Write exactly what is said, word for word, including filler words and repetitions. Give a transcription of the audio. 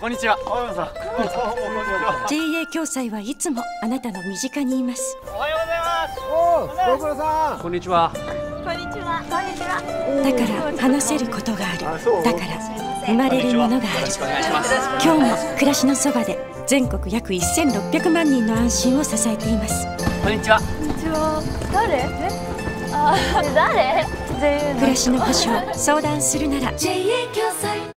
こんにちは。 青山さん。こんにちは。 ジェーエー 共済はいつもあなたの身近にいます。 おはようございます。おお、ご苦労さん。 こんにちは。 こんにちは。こんにちは。 だから話せることがある。だから生まれるものがある。今日も暮らしのそばで全国約せんろっぴゃくまんにんの安心を支えています。 こんにちは。 こんにちは。誰？え？あ、誰？ 暮らしの保障相談するならジェーエー 共済。